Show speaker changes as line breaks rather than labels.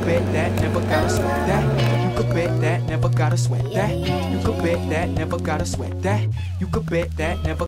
bet that, never gotta sweat that. You could bet that, never gotta sweat that. You could bet that, never gotta sweat that. You could bet that, never